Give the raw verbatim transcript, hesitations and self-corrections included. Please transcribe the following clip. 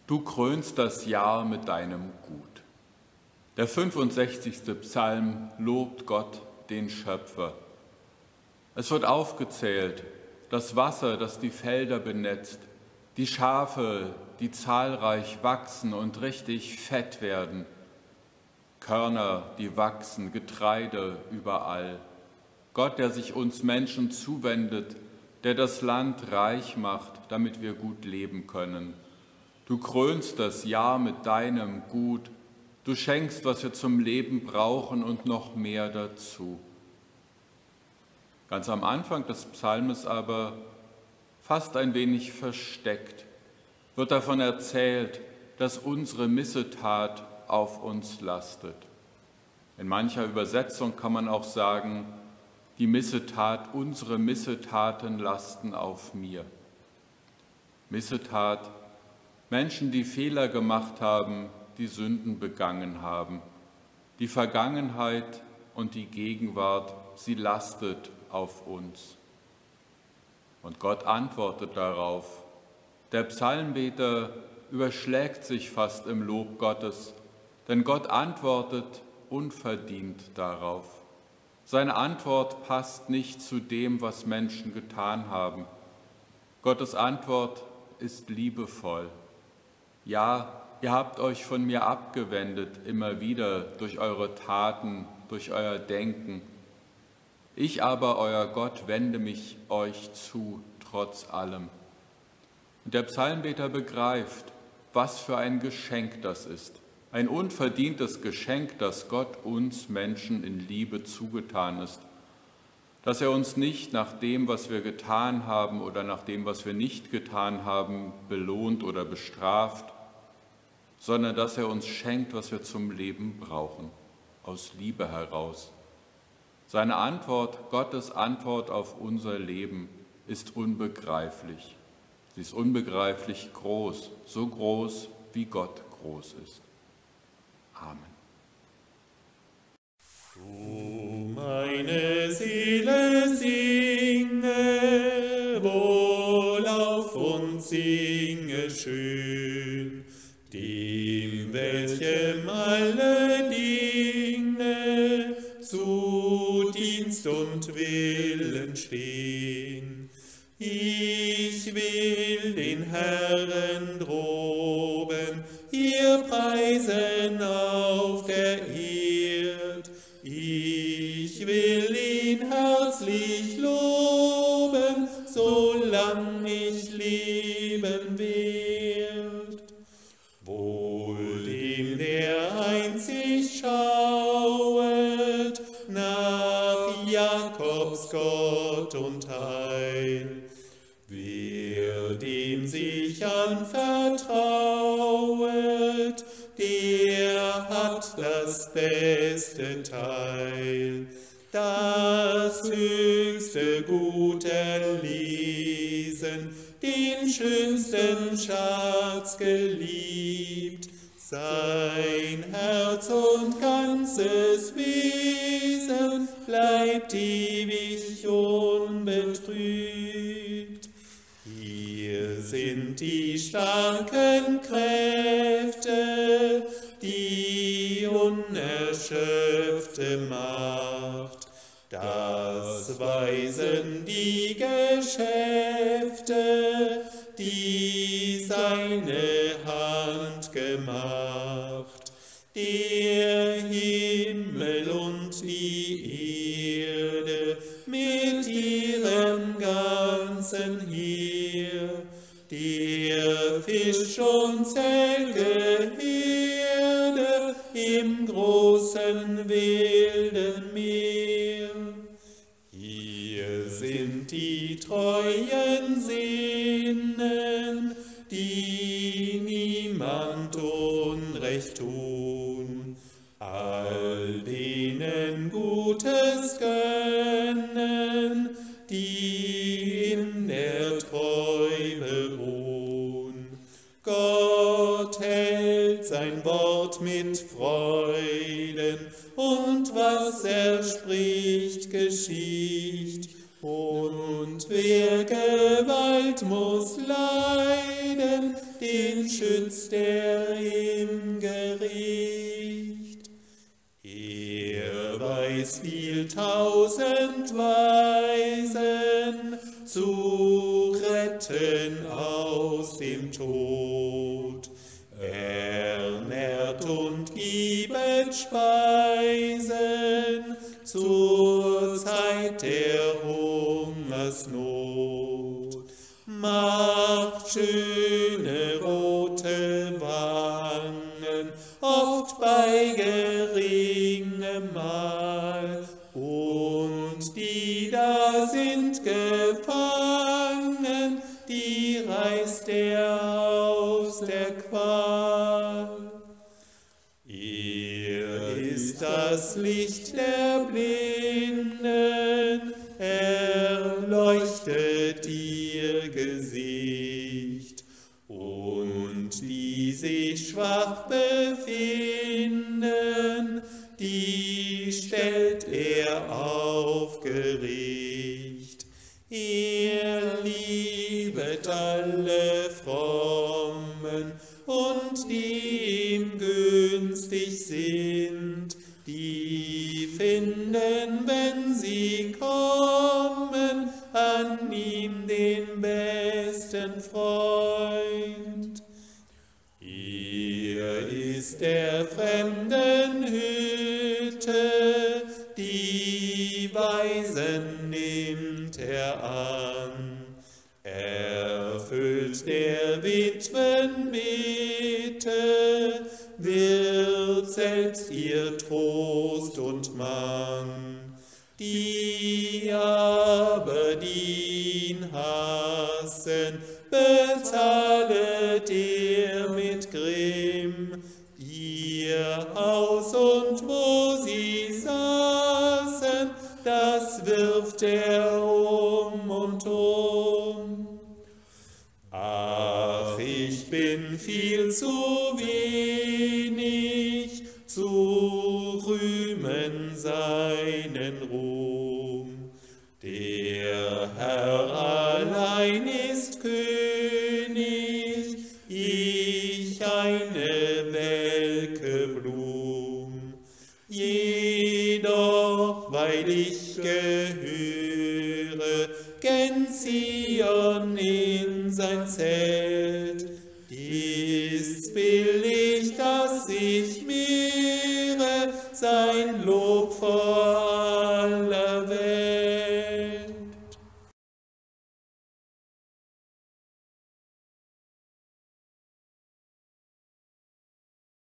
Du krönst das Jahr mit deinem Gut. Der fünfundsechzigste Psalm lobt Gott, den Schöpfer. Es wird aufgezählt, das Wasser, das die Felder benetzt, die Schafe, die zahlreich wachsen und richtig fett werden, Körner, die wachsen, Getreide überall. Gott, der sich uns Menschen zuwendet, der das Land reich macht, damit wir gut leben können. Du krönst das Jahr mit deinem Gut. Du schenkst, was wir zum Leben brauchen und noch mehr dazu. Ganz am Anfang des Psalmes aber, fast ein wenig versteckt, wird davon erzählt, dass unsere Missetat auf uns lastet. In mancher Übersetzung kann man auch sagen, die Missetat, unsere Missetaten lasten auf mir. Missetat, Menschen, die Fehler gemacht haben, die Sünden begangen haben. Die Vergangenheit und die Gegenwart, sie lastet auf uns. Und Gott antwortet darauf. Der Psalmbeter überschlägt sich fast im Lob Gottes, denn Gott antwortet unverdient darauf. Seine Antwort passt nicht zu dem, was Menschen getan haben. Gottes Antwort ist liebevoll. Ja, ihr habt euch von mir abgewendet, immer wieder durch eure Taten, durch euer Denken. Ich aber, euer Gott, wende mich euch zu, trotz allem. Und der Psalmbeter begreift, was für ein Geschenk das ist. Ein unverdientes Geschenk, das Gott uns Menschen in Liebe zugetan ist. Dass er uns nicht nach dem, was wir getan haben oder nach dem, was wir nicht getan haben, belohnt oder bestraft, sondern dass er uns schenkt, was wir zum Leben brauchen, aus Liebe heraus. Seine Antwort, Gottes Antwort auf unser Leben, ist unbegreiflich. Sie ist unbegreiflich groß, so groß, wie Gott groß ist. Amen. O meine Seele, singe wohlauf und singe schön, dem, welchem alle Dinge zu Dienst und Willen stehen. Ich will den Herrn droben, ihr preisen auf der Erd. Ich will ihn herzlich loben, solang ich leben werd. Wohl dem, der einzig schauet nach Jakobs Gott und Heil, wer dem sich anvertrauet, der hat das beste Teil, das höchste Gut erlesen, den schönsten Schatz geliebt, sein Herz und ganzes Wesen bleibt ewig unbetrübt. Hier sind die starken Kräfte, die unerschöpfte Macht, das weisen die Geschäfte, die seine Hand gemacht. Der Himmel und die Erde mit ihrem ganzen Heer, der Fisch und Zellgeherde im großen wilden Meer. Hier sind die treuen Sinnen, die niemand Unrecht tun, all denen Gutes gönnen, die in der Treue ruhen. Gott hält sein Wort mit Freuden, und was er spricht, geschieht. Und wer Gewalt muss leiden, den schützt er im Gericht. Er weiß viel tausend Weisen zu retten aus dem Tod. Er nährt und gibet Speisen zur Zeit der Hungersnot, macht schöne rote Wangen, oft bei geringem Mahl, und die da sind gefangen, die reißt er aus der Qual. Er ist das Licht der Blinden, er leuchtet ihr Gesicht, und die sich schwach befinden, die stellt er auf Gericht. Er liebet alle Frommen und die ihm günstig sind, die finden, wenn sie kommen, an ihm den besten Freund. Er ist der fremden Hütte, die Weisen nimmt er an. Erfüllt der Witwen Bitte, wird selbst ihr Trost und Mann. Die aber, die ihn hassen, bezahlet er mit Grimm. Ihr Haus und wo sie saßen, das wirft er um und um. Ach, ich bin viel zu wenig, zu rühmen seinen Ruhm. Der Herr allein ist König, ich eine welke Blum. Jedoch, weil ich gehöre, gen Zion in sein Zelt, ist's billig, dass ich mehre sein Lob vor